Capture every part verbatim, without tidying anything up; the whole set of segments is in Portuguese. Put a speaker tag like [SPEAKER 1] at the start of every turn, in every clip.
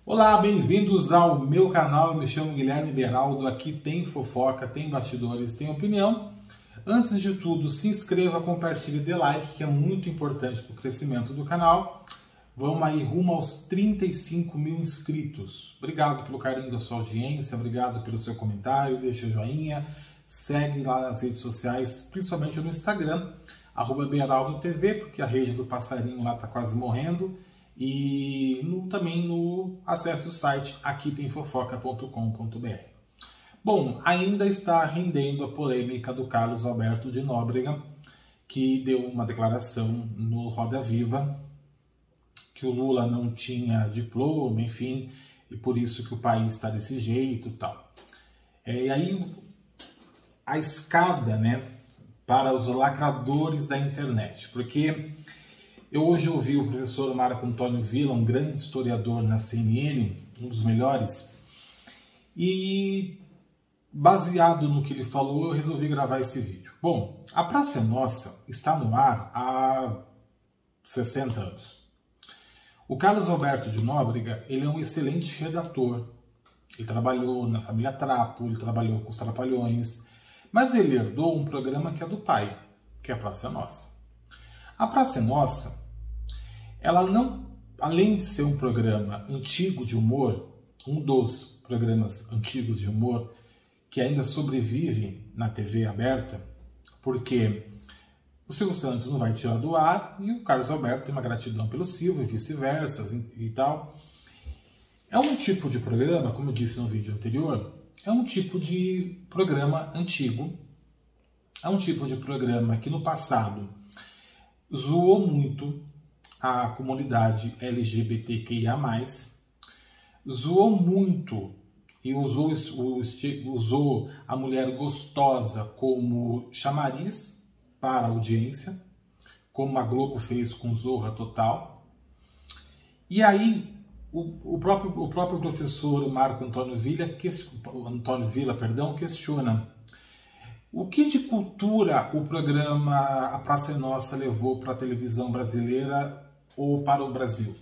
[SPEAKER 1] Olá, bem-vindos ao meu canal. Eu me chamo Guilherme Beraldo. Aqui tem fofoca, tem bastidores, tem opinião. Antes de tudo, se inscreva, compartilhe e dê like, que é muito importante para o crescimento do canal. Vamos aí rumo aos trinta e cinco mil inscritos. Obrigado pelo carinho da sua audiência, obrigado pelo seu comentário, deixa joinha, segue lá nas redes sociais, principalmente no Instagram, arroba Beraldo T V, porque a rede do passarinho lá está quase morrendo. E no, também no acesse o site aqui tem fofoca ponto com ponto br. Bom, ainda está rendendo a polêmica do Carlos Alberto de Nóbrega, que deu uma declaração no Roda Viva que o Lula não tinha diploma, enfim, e por isso que o país está desse jeito e tal. É, e aí a escada, né, para os lacradores da internet, porque eu hoje ouvi o professor Marco Antônio Villa, um grande historiador na C N N, um dos melhores, e baseado no que ele falou, eu resolvi gravar esse vídeo. Bom, a Praça é Nossa está no ar há sessenta anos. O Carlos Alberto de Nóbrega, ele é um excelente redator. Ele trabalhou na família Trapo, ele trabalhou com os Trapalhões, mas ele herdou um programa que é do pai, que é a Praça é Nossa. A Praça é Nossa, ela não, além de ser um programa antigo de humor, um dos programas antigos de humor que ainda sobrevive na T V aberta, porque o Silvio Santos não vai tirar do ar e o Carlos Alberto tem uma gratidão pelo Silvio e vice-versa e tal. É um tipo de programa, como eu disse no vídeo anterior, é um tipo de programa antigo, é um tipo de programa que no passado zoou muito a comunidade L G B T Q I A mais, zoou muito e usou, usou a mulher gostosa como chamariz para a audiência, como a Globo fez com Zorra Total. E aí o, o, próprio, o próprio professor Marco Antônio Villa, que, Antônio Villa perdão, questiona: o que de cultura o programa A Praça é Nossa levou para a televisão brasileira ou para o Brasil?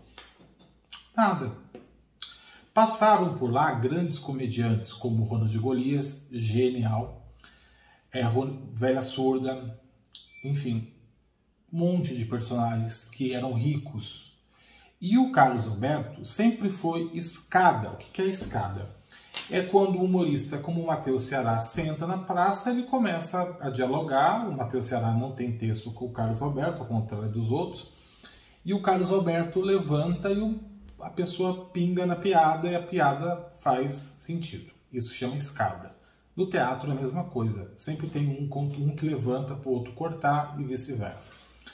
[SPEAKER 1] Nada. Passaram por lá grandes comediantes como Ronald Golias, genial, é, Velha Surda, enfim, um monte de personagens que eram ricos. E o Carlos Alberto sempre foi escada. O que é escada? É quando o humorista como o Matheus Ceará senta na praça, ele começa a dialogar. O Matheus Ceará não tem texto com o Carlos Alberto, ao contrário dos outros. E o Carlos Alberto levanta e o, a pessoa pinga na piada e a piada faz sentido. Isso chama escada. No teatro é a mesma coisa. Sempre tem um, um que levanta para o outro cortar e vice-versa.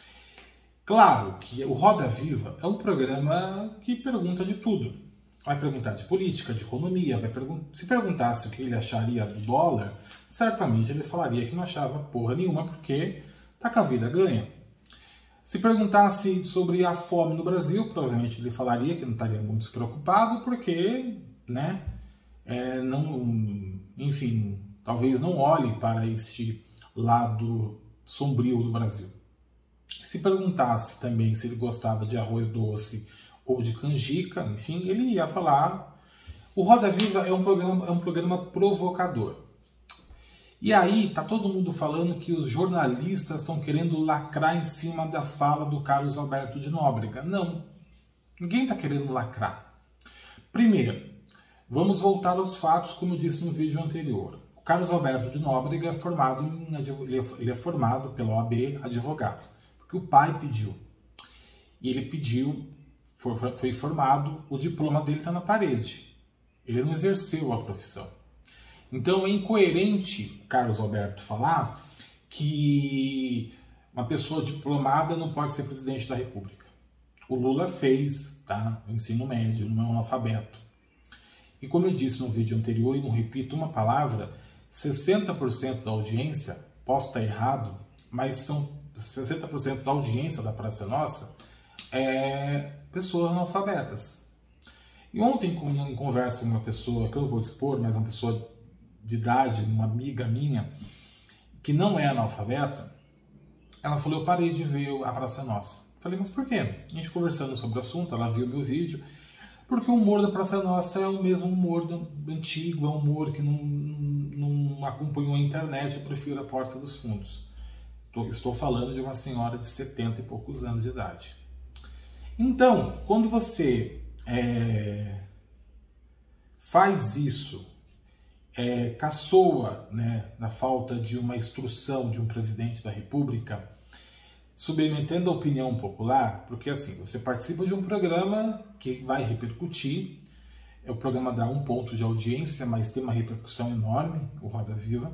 [SPEAKER 1] Claro que o Roda Viva é um programa que pergunta de tudo. Vai perguntar de política, de economia, vai pergun- se perguntasse o que ele acharia do dólar, certamente ele falaria que não achava porra nenhuma, porque tá com a vida ganha. Se perguntasse sobre a fome no Brasil, provavelmente ele falaria que não estaria muito despreocupado, porque, né, é, não, enfim, talvez não olhe para este lado sombrio do Brasil. Se perguntasse também se ele gostava de arroz doce ou de canjica, enfim, ele ia falar. O Roda Viva é um programa, é um programa provocador. E aí tá todo mundo falando que os jornalistas estão querendo lacrar em cima da fala do Carlos Alberto de Nóbrega. Não, ninguém está querendo lacrar. Primeiro, vamos voltar aos fatos, como eu disse no vídeo anterior. O Carlos Alberto de Nóbrega é formado, em, ele é formado pela O A B advogado, porque o pai pediu. E ele pediu, foi, foi formado, o diploma dele está na parede. Ele não exerceu a profissão. Então é incoerente Carlos Alberto falar que uma pessoa diplomada não pode ser presidente da República. O Lula fez, tá, o ensino médio, não é um analfabeto. E como eu disse no vídeo anterior, e não repito uma palavra, sessenta por cento da audiência, posso estar errado, mas são sessenta por cento da audiência da Praça Nossa é pessoas analfabetas. E ontem, em conversa com uma pessoa, que eu não vou expor, mas uma pessoa de idade, uma amiga minha, que não é analfabeta, ela falou: eu parei de ver a Praça Nossa. Falei: mas por quê? A gente conversando sobre o assunto, ela viu meu vídeo. Porque o humor da Praça Nossa é o mesmo humor do, antigo, é um humor que não, não acompanhou a internet, eu prefiro a Porta dos Fundos. Estou falando de uma senhora de setenta e poucos anos de idade. Então, quando você é, faz isso, é, caçoa, né, na falta de uma instrução de um presidente da República, submetendo a opinião popular, porque assim, você participa de um programa que vai repercutir, o programa dá um ponto de audiência, mas tem uma repercussão enorme, o Roda Viva,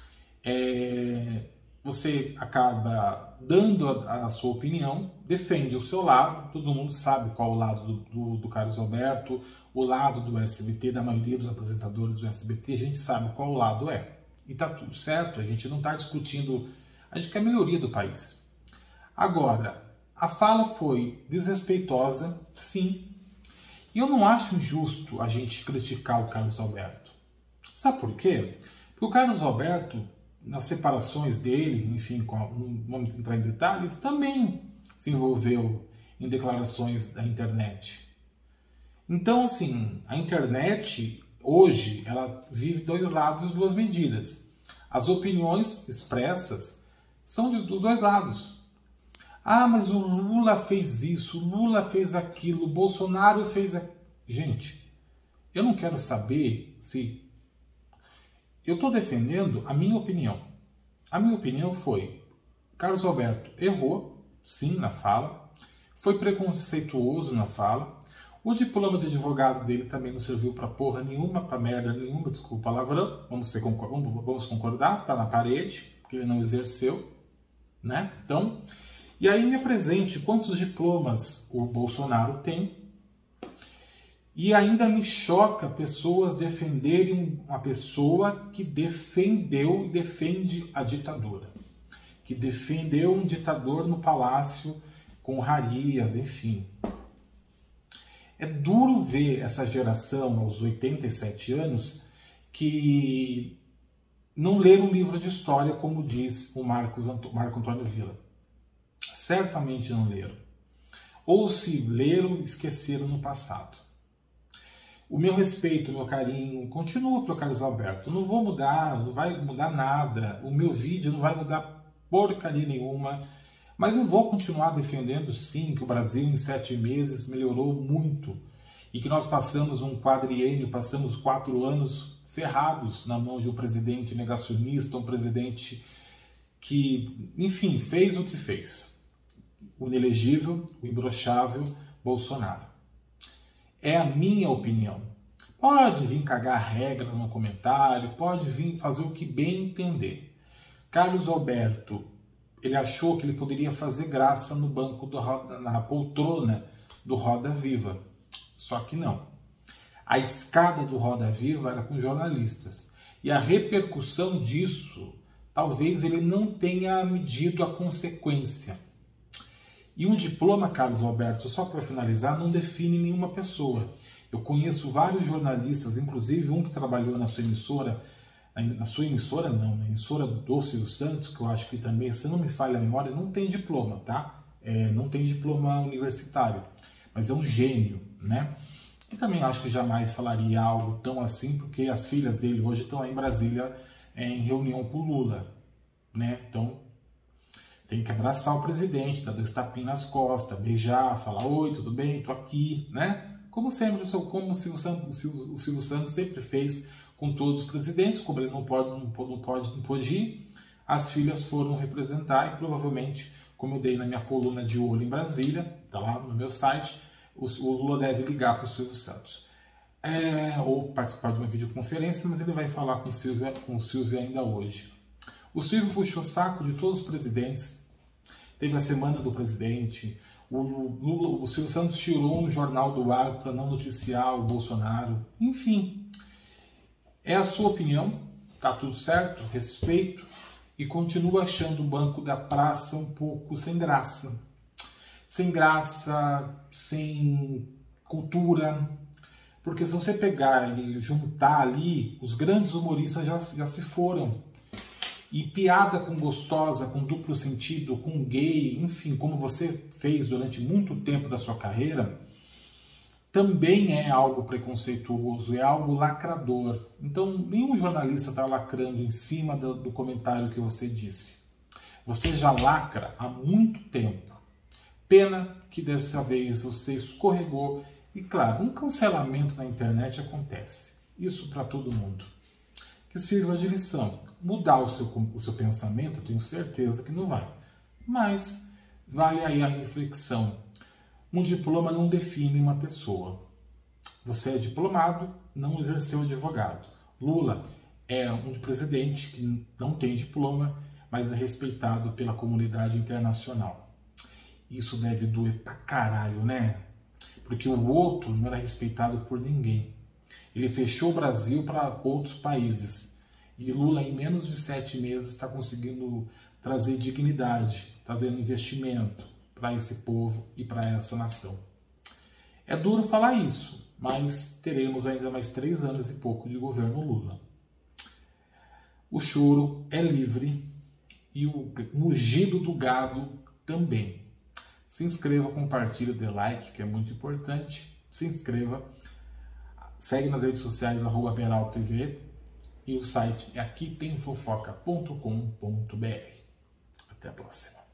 [SPEAKER 1] é, você acaba dando a, a sua opinião, defende o seu lado, todo mundo sabe qual é o lado do, do, do Carlos Alberto, o lado do S B T, da maioria dos apresentadores do S B T, a gente sabe qual o lado é. E tá tudo certo, a gente não está discutindo, a gente quer a melhoria do país. Agora, a fala foi desrespeitosa, sim, e eu não acho justo a gente criticar o Carlos Alberto. Sabe por quê? Porque o Carlos Alberto, nas separações dele, enfim, não vamos entrar em detalhes, também se envolveu em declarações da internet. Então, assim, a internet, hoje, ela vive dois lados e duas medidas. As opiniões expressas são de, dos dois lados. Ah, mas o Lula fez isso, o Lula fez aquilo, o Bolsonaro fez aquilo. Gente, eu não quero saber se... Eu estou defendendo a minha opinião. A minha opinião foi, Carlos Alberto errou, sim, na fala, foi preconceituoso na fala, o diploma de advogado dele também não serviu para porra nenhuma, para merda nenhuma, desculpa o palavrão, vamos, ter, vamos, vamos concordar, tá na parede, porque ele não exerceu, né? Então... E aí me apresente quantos diplomas o Bolsonaro tem. E ainda me choca pessoas defenderem uma pessoa que defendeu e defende a ditadura. Que defendeu um ditador no palácio com rarias, enfim. É duro ver essa geração aos oitenta e sete anos que não leram um livro de história, como diz o Marcos, Marco Antônio Villa. Certamente não leram. Ou se leram, esqueceram no passado. O meu respeito, o meu carinho continua para o Carlos Alberto. Não vou mudar, não vai mudar nada. O meu vídeo não vai mudar porcaria nenhuma. Mas eu vou continuar defendendo, sim, que o Brasil em sete meses melhorou muito. E que nós passamos um quadriênio, passamos quatro anos ferrados na mão de um presidente negacionista, um presidente que, enfim, fez o que fez. O inelegível, o imbrochável Bolsonaro. É a minha opinião. Pode vir cagar regra no comentário, pode vir fazer o que bem entender. Carlos Alberto, ele achou que ele poderia fazer graça no banco, do Roda, na poltrona do Roda Viva. Só que não. A escada do Roda Viva era com jornalistas. E a repercussão disso, talvez ele não tenha medido a consequência. E um diploma, Carlos Alberto, só para finalizar, não define nenhuma pessoa. Eu conheço vários jornalistas, inclusive um que trabalhou na sua emissora, na sua emissora não, na emissora do Silvio Santos, que eu acho que também, se não me falha a memória, não tem diploma, tá? É, não tem diploma universitário, mas é um gênio, né? E também acho que jamais falaria algo tão assim, porque as filhas dele hoje estão aí em Brasília é, em reunião com o Lula, né? Então... tem que abraçar o presidente, dar dois tapinhos nas costas, beijar, falar, oi, tudo bem, tô aqui, né? Como sempre, como o Silvio Santos, o Silvio Santos sempre fez com todos os presidentes, como ele não pode, não pode, não pode, não pode ir, as filhas foram representar e provavelmente, como eu dei na minha coluna de olho em Brasília, tá lá no meu site, o, o Lula deve ligar para o Silvio Santos. É, ou participar de uma videoconferência, mas ele vai falar com o Silvio, com o Silvio ainda hoje. O Silvio puxou saco de todos os presidentes. Teve a semana do presidente. O, Lula, o Silvio Santos tirou um jornal do ar para não noticiar o Bolsonaro. Enfim, é a sua opinião. Tá tudo certo, respeito. E continuo achando o Banco da Praça um pouco sem graça. Sem graça, sem cultura. Porque se você pegar e juntar ali, os grandes humoristas já, já se foram. E piada com gostosa, com duplo sentido, com gay, enfim, como você fez durante muito tempo da sua carreira, também é algo preconceituoso, é algo lacrador. Então, nenhum jornalista está lacrando em cima do, do comentário que você disse. Você já lacra há muito tempo. Pena que dessa vez você escorregou. E claro, um cancelamento na internet acontece. Isso para todo mundo. Que sirva de lição. Mudar o seu, o seu pensamento, eu tenho certeza que não vai. Mas vale aí a reflexão. Um diploma não define uma pessoa. Você é diplomado, não exerceu advogado. Lula é um presidente que não tem diploma, mas é respeitado pela comunidade internacional. Isso deve doer pra caralho, né? Porque o outro não era respeitado por ninguém. Ele fechou o Brasil para outros países. E Lula, em menos de sete meses, está conseguindo trazer dignidade, trazendo investimento para esse povo e para essa nação. É duro falar isso, mas teremos ainda mais três anos e pouco de governo Lula. O choro é livre e o mugido do gado também. Se inscreva, compartilhe, dê like, que é muito importante. Se inscreva, segue nas redes sociais, arroba Beraldo T V, e o site é aqui tem fofoca ponto com ponto br. Até a próxima.